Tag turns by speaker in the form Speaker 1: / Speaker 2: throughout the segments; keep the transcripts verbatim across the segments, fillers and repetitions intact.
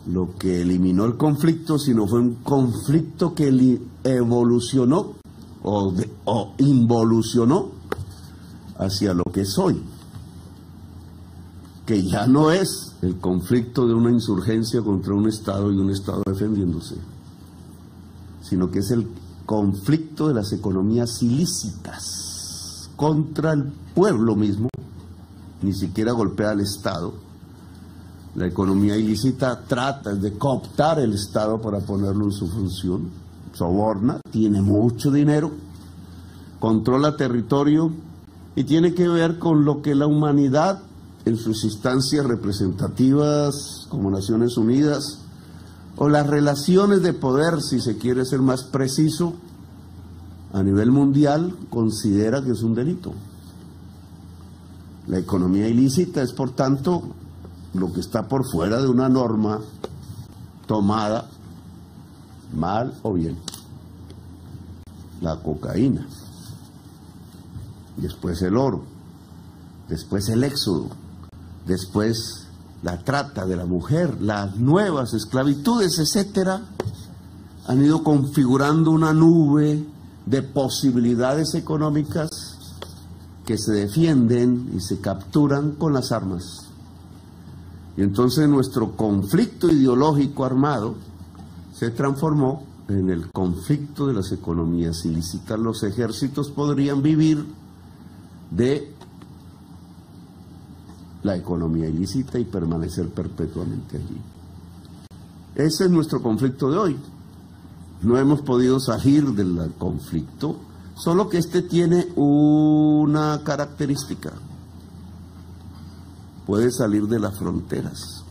Speaker 1: lo que eliminó el conflicto, sino fue un conflicto que evolucionó o, de, o involucionó hacia lo que es hoy, que ya no es el conflicto de una insurgencia contra un Estado y un Estado defendiéndose, sino que es el conflicto de las economías ilícitas contra el pueblo mismo. Ni siquiera golpea al Estado. La economía ilícita trata de cooptar el Estado para ponerlo en su función, soborna, tiene mucho dinero, controla territorio y tiene que ver con lo que la humanidad en sus instancias representativas como Naciones Unidas o las relaciones de poder, si se quiere ser más preciso, a nivel mundial considera que es un delito. La economía ilícita es, por tanto, lo que está por fuera de una norma tomada, mal o bien. La cocaína, después el oro, después el éxodo, después la trata de la mujer, las nuevas esclavitudes, etcétera, han ido configurando una nube de posibilidades económicas que se defienden y se capturan con las armas. Y entonces nuestro conflicto ideológico armado se transformó en el conflicto de las economías ilícitas. Los ejércitos podrían vivir de la economía ilícita y permanecer perpetuamente allí. Ese es nuestro conflicto de hoy. No hemos podido salir del conflicto, solo que este tiene una característica: puede salir de las fronteras,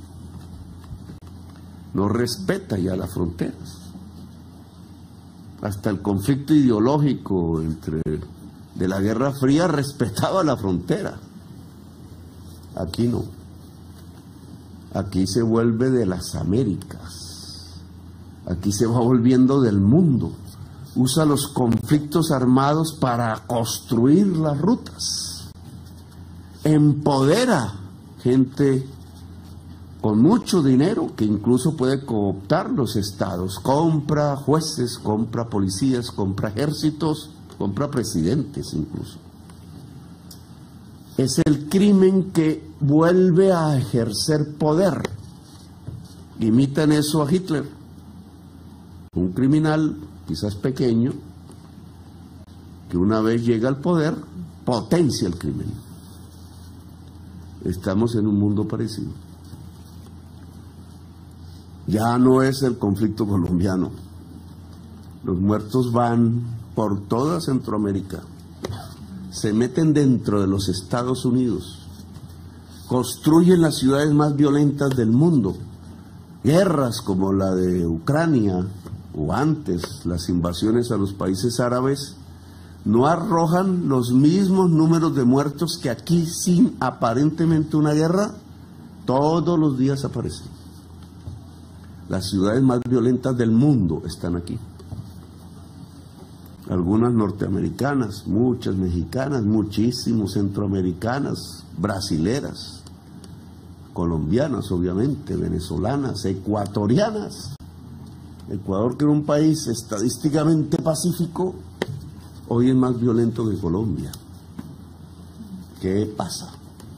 Speaker 1: no respeta ya las fronteras. Hasta el conflicto ideológico entre de la Guerra Fría respetaba la frontera. Aquí no. Aquí se vuelve de las Américas. Aquí se va volviendo del mundo. Usa los conflictos armados para construir las rutas. Empodera gente con mucho dinero que incluso puede cooptar los estados. Compra jueces, compra policías, compra ejércitos, compra presidentes incluso. Es el crimen que vuelve a ejercer poder. Imitan eso a Hitler. Un criminal, quizás pequeño, que una vez llega al poder, potencia el crimen. Estamos en un mundo parecido. Ya no es el conflicto colombiano. Los muertos van por toda Centroamérica. Se meten dentro de los Estados Unidos. Construyen las ciudades más violentas del mundo. Guerras como la de Ucrania o antes las invasiones a los países árabes no arrojan los mismos números de muertos que aquí, sin aparentemente una guerra, todos los días aparecen. Las ciudades más violentas del mundo están aquí. Algunas norteamericanas, muchas mexicanas, muchísimos centroamericanas, brasileras, colombianas obviamente, venezolanas, ecuatorianas. Ecuador, que era un país estadísticamente pacífico, hoy es más violento que Colombia. ¿Qué pasa?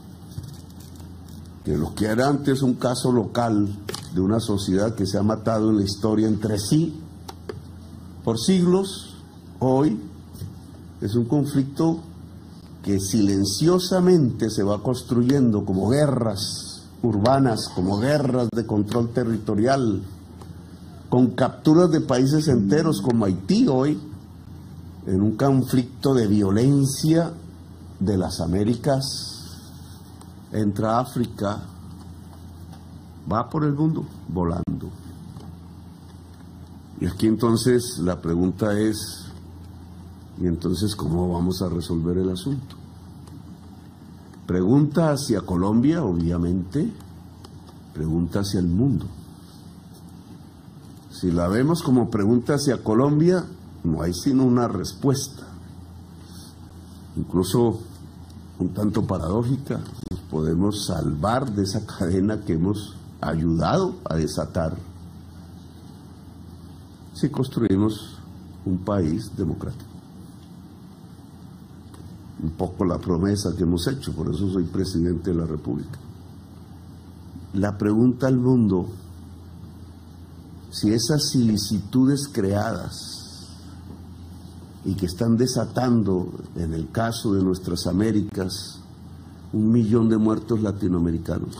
Speaker 1: Que lo que era antes un caso local de una sociedad que se ha matado en la historia entre sí por siglos, hoy es un conflicto que silenciosamente se va construyendo como guerras urbanas, como guerras de control territorial, con capturas de países enteros como Haití hoy, en un conflicto de violencia de las Américas, entra África, va por el mundo volando. Y aquí entonces la pregunta es, ¿y entonces cómo vamos a resolver el asunto? Pregunta hacia Colombia, obviamente, pregunta hacia el mundo. Si la vemos como pregunta hacia Colombia, no hay sino una respuesta, incluso un tanto paradójica. Nos podemos salvar de esa cadena que hemos ayudado a desatar si construimos un país democrático. Un poco la promesa que hemos hecho, por eso soy presidente de la República. La pregunta al mundo, si esas ilicitudes creadas y que están desatando, en el caso de nuestras Américas, un millón de muertos latinoamericanos.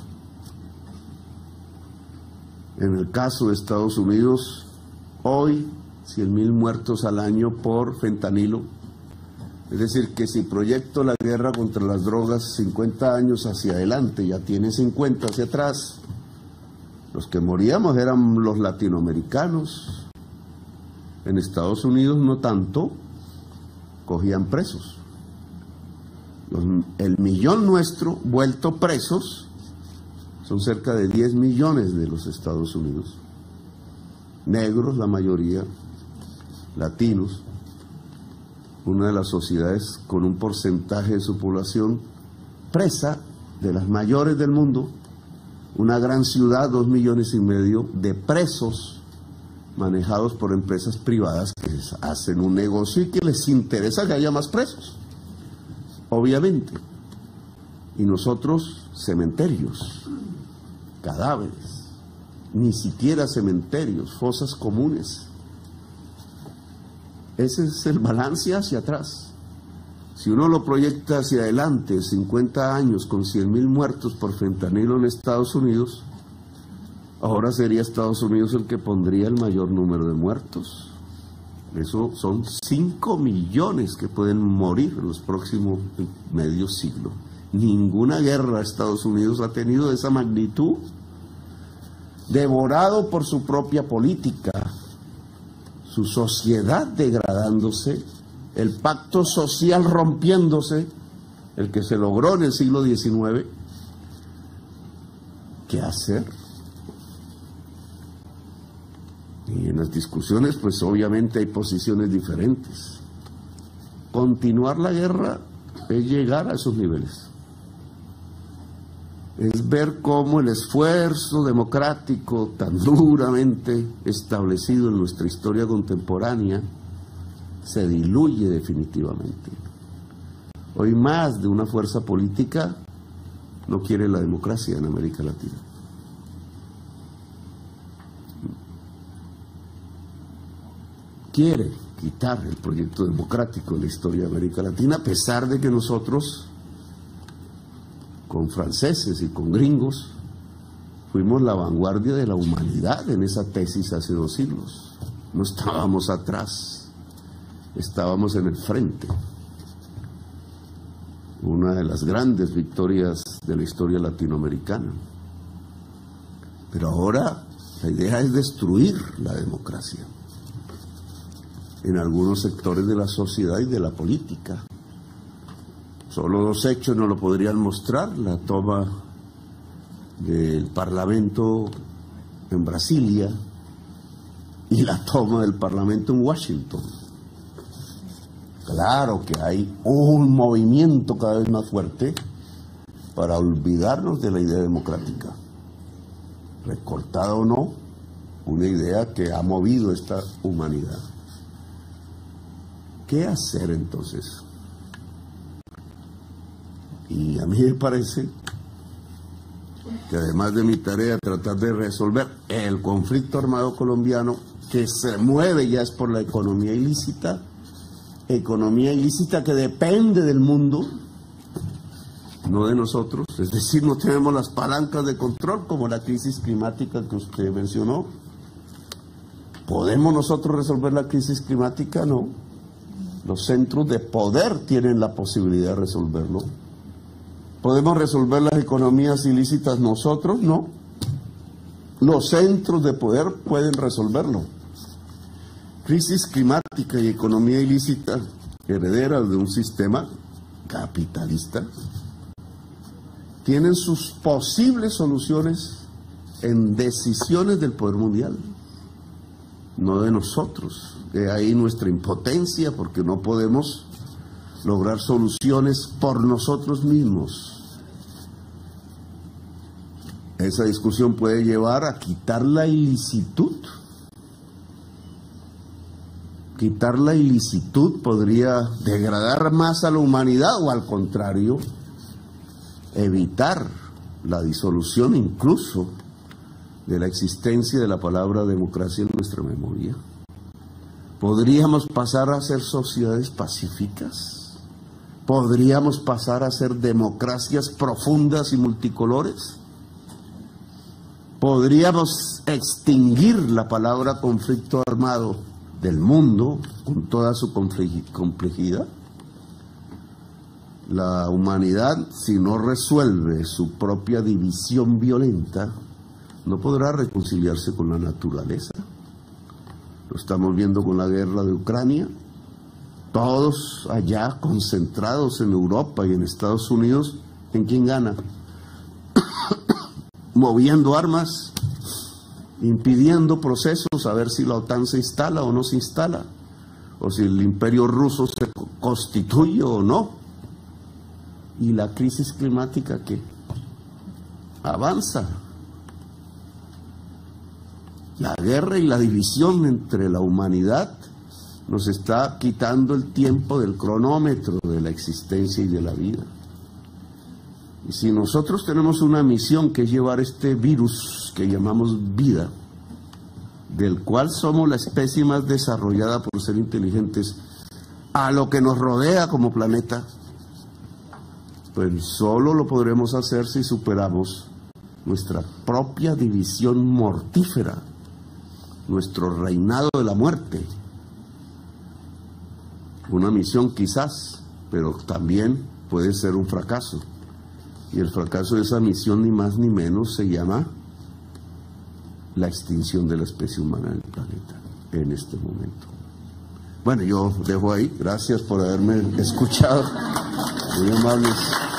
Speaker 1: En el caso de Estados Unidos, hoy, cien mil muertos al año por fentanilo. Es decir, que si proyecto la guerra contra las drogas cincuenta años hacia adelante, ya tiene cincuenta hacia atrás, los que moríamos eran los latinoamericanos. En Estados Unidos no tanto, cogían presos. Los, el millón nuestro vuelto presos son cerca de diez millones de los Estados Unidos. Negros la mayoría, latinos, una de las sociedades con un porcentaje de su población presa, de las mayores del mundo, una gran ciudad, dos millones y medio de presos manejados por empresas privadas que hacen un negocio y que les interesa que haya más presos, obviamente. Y nosotros, cementerios, cadáveres, ni siquiera cementerios, fosas comunes. Ese es el balance hacia atrás. Si uno lo proyecta hacia adelante, cincuenta años con cien mil muertos por fentanilo en Estados Unidos, ahora sería Estados Unidos el que pondría el mayor número de muertos. Eso son cinco millones que pueden morir en los próximos medio siglo. Ninguna guerra Estados Unidos ha tenido de esa magnitud, devorado por su propia política, su sociedad degradándose, el pacto social rompiéndose, el que se logró en el siglo diecinueve. ¿Qué hacer? Y en las discusiones, pues obviamente hay posiciones diferentes. Continuar la guerra es llegar a esos niveles. Es ver cómo el esfuerzo democrático tan duramente establecido en nuestra historia contemporánea se diluye definitivamente. Hoy más de una fuerza política no quiere la democracia en América Latina. Quiere quitar el proyecto democrático de la historia de América Latina, a pesar de que nosotros, con franceses y con gringos, fuimos la vanguardia de la humanidad en esa tesis hace dos siglos. No estábamos atrás, estábamos en el frente. Una de las grandes victorias de la historia latinoamericana. Pero ahora la idea es destruir la democracia en algunos sectores de la sociedad y de la política. Solo dos hechos no lo podrían mostrar: la toma del Parlamento en Brasilia y la toma del Parlamento en Washington. Claro que hay un movimiento cada vez más fuerte para olvidarnos de la idea democrática, recortada o no, una idea que ha movido esta humanidad. ¿Qué hacer entonces? Y a mí me parece que además de mi tarea tratar de resolver el conflicto armado colombiano, que se mueve ya es por la economía ilícita, economía ilícita que depende del mundo, no de nosotros, es decir, no tenemos las palancas de control como la crisis climática que usted mencionó. ¿Podemos nosotros resolver la crisis climática? No. Los centros de poder tienen la posibilidad de resolverlo. ¿Podemos resolver las economías ilícitas nosotros? No. Los centros de poder pueden resolverlo. Crisis climática y economía ilícita, herederas de un sistema capitalista, tienen sus posibles soluciones en decisiones del poder mundial, no de nosotros. De ahí nuestra impotencia, porque no podemos lograr soluciones por nosotros mismos. Esa discusión puede llevar a quitar la ilicitud. Quitar la ilicitud podría degradar más a la humanidad o al contrario, evitar la disolución incluso de la existencia de la palabra democracia en nuestra memoria. ¿Podríamos pasar a ser sociedades pacíficas? ¿Podríamos pasar a ser democracias profundas y multicolores? ¿Podríamos extinguir la palabra conflicto armado del mundo con toda su complejidad? La humanidad, si no resuelve su propia división violenta, no podrá reconciliarse con la naturaleza. Lo estamos viendo con la guerra de Ucrania. Todos allá concentrados en Europa y en Estados Unidos, ¿en quién gana? Moviendo armas, impidiendo procesos, a ver si la OTAN se instala o no se instala, o si el imperio ruso se constituye o no. Y la crisis climática que avanza. La guerra y la división entre la humanidad nos está quitando el tiempo del cronómetro de la existencia y de la vida. Y si nosotros tenemos una misión que es llevar este virus que llamamos vida, del cual somos la especie más desarrollada por ser inteligentes, a lo que nos rodea como planeta, pues solo lo podremos hacer si superamos nuestra propia división mortífera, nuestro reinado de la muerte. Una misión quizás, pero también puede ser un fracaso. Y el fracaso de esa misión ni más ni menos se llama la extinción de la especie humana en el planeta en este momento. Bueno, yo dejo ahí. Gracias por haberme escuchado. Muy amables.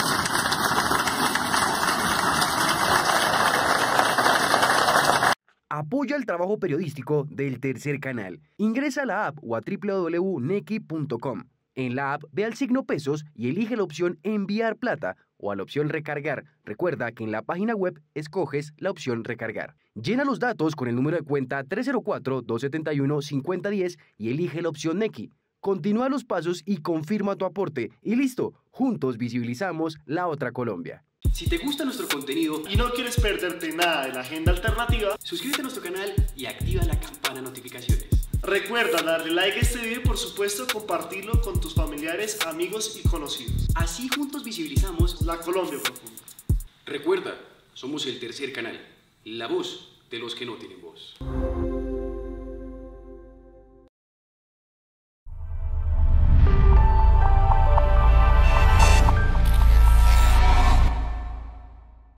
Speaker 2: Apoya el trabajo periodístico del Tercer Canal. Ingresa a la app o a doble u doble u doble u punto nequi punto com. En la app ve al signo pesos y elige la opción enviar plata o a la opción recargar. Recuerda que en la página web escoges la opción recargar. Llena los datos con el número de cuenta tres cero cuatro, dos siete uno, cinco cero uno cero y elige la opción Nequi. Continúa los pasos y confirma tu aporte. Y listo, juntos visibilizamos la otra Colombia.
Speaker 3: Si te gusta nuestro contenido y no quieres perderte nada de la agenda alternativa, suscríbete a nuestro canal y activa la campana de notificaciones. Recuerda darle like a este video y por supuesto compartirlo con tus familiares, amigos y conocidos. Así juntos visibilizamos la Colombia profunda. Recuerda, somos el Tercer Canal, la voz de los que no tienen voz.